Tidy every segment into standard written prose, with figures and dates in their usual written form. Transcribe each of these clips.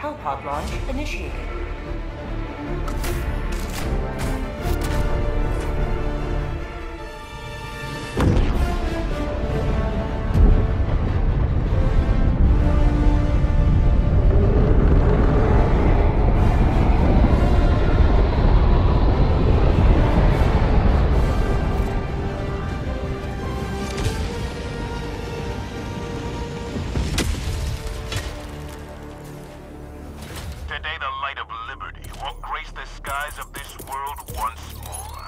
Hellpod launch initiated. Today the light of liberty will grace the skies of this world once more.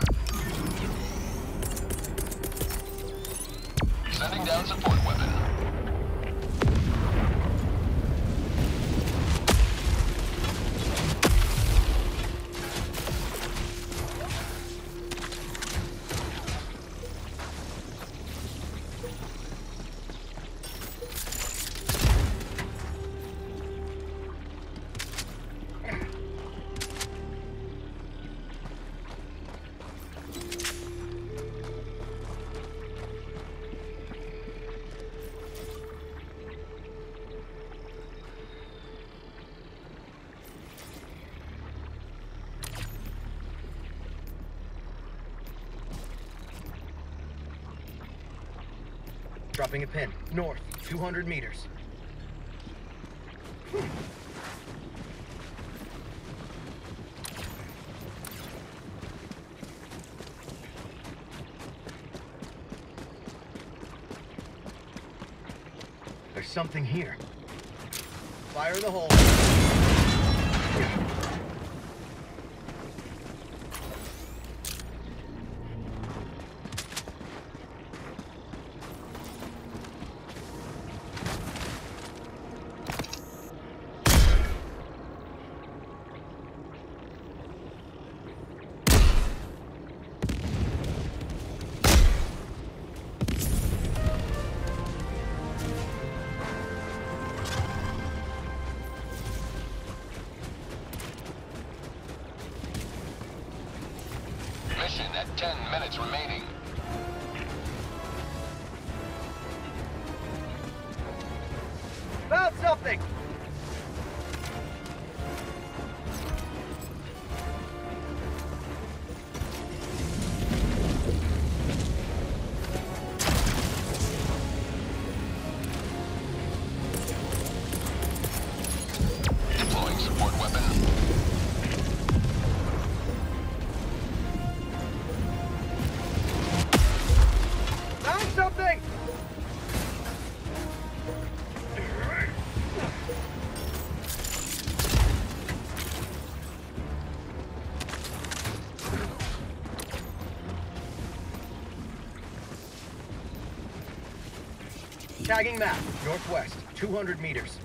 Sending down support weapon. Dropping a pin. North, 200 meters. There's something here. Fire in the hole. Mission at 10 minutes remaining. Found something! Deploying support weapon. Found something! Tagging map, northwest, 200 meters.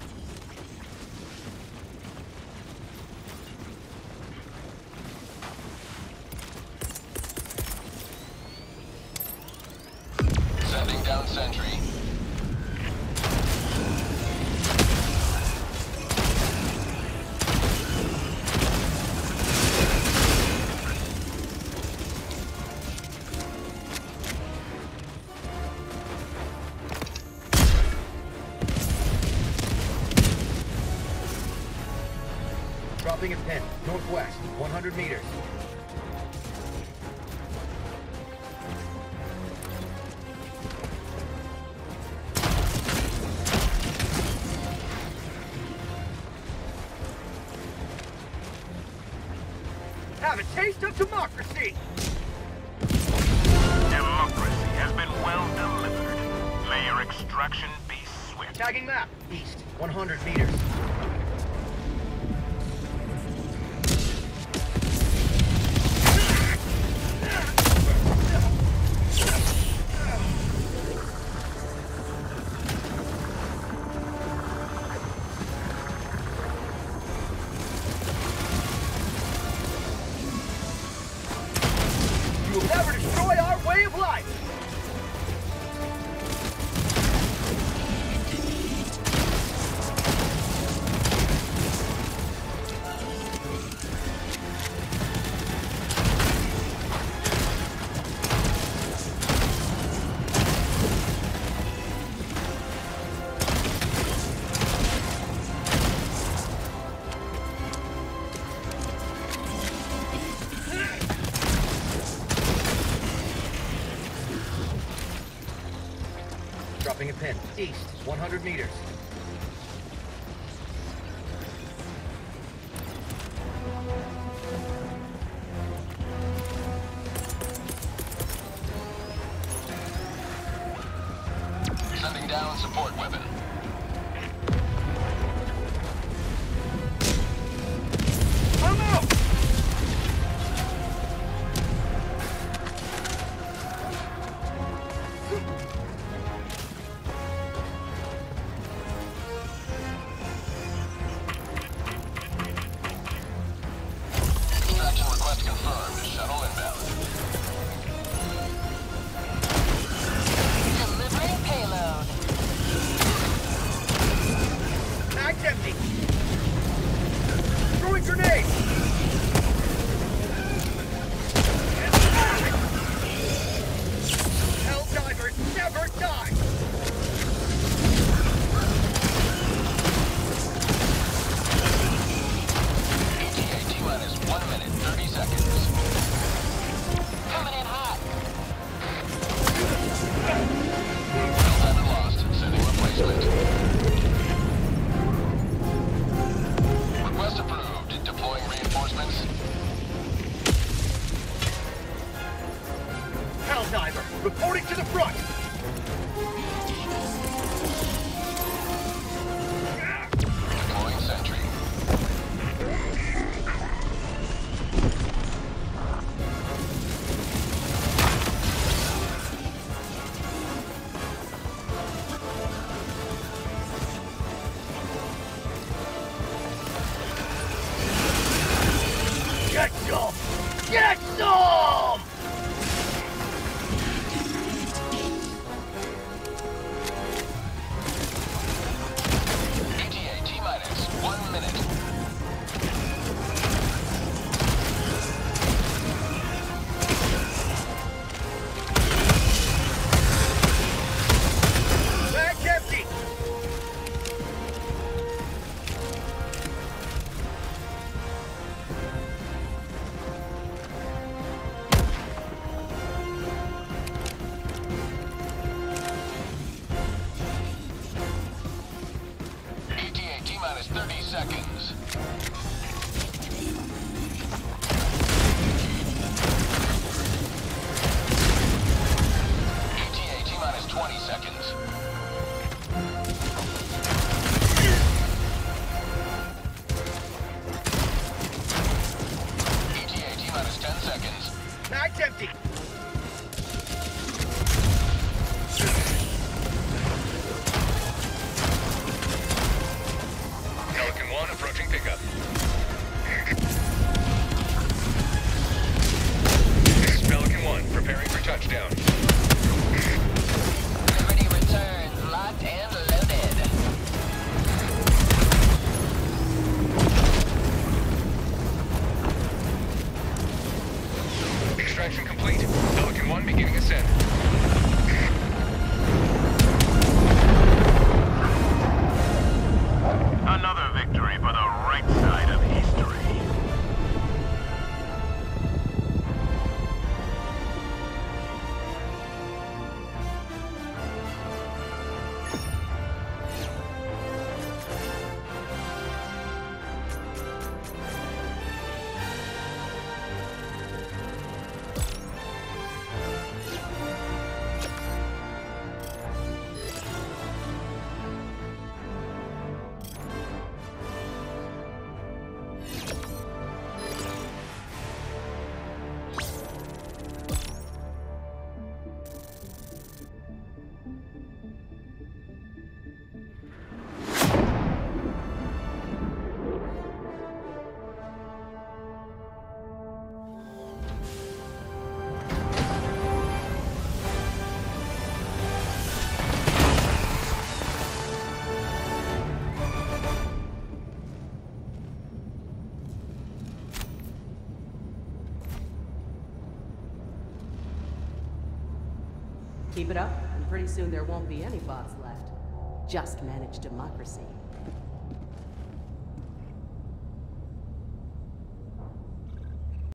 Sending down sentry. Dropping a pin, northwest, 100 meters. Have a taste of democracy! Democracy has been well delivered. May your extraction be swift. Tagging map, east, 100 meters. You will never destroy our way of life! pin, east, 100 meters. Sending down support weapon. I'm out! Extraction request confirmed. Shuttle inbound. Delivering payload. Mag's empty! Throwing grenade! Helldivers never die! ETA T-minus 1 minute, 30 seconds. Coming in hot. Timer lost. Sending replacement. Request approved. Deploying reinforcements. Helldiver, reporting to the front! Deploying sentry. Get some! Get some! ETA T-minus 1 minute. Mag's empty! ETA T-minus 30 seconds. ETA T-minus 20 seconds. ETA T-minus 10 seconds. Mag's empty! Pelican 1 approaching pickup. This is Pelican 1 preparing for touchdown. Liberty returns. Locked and loaded. Extraction complete. Pelican 1 beginning ascent. Another victory for the right side of history. Keep it up, and pretty soon there won't be any bots left. Just manage democracy.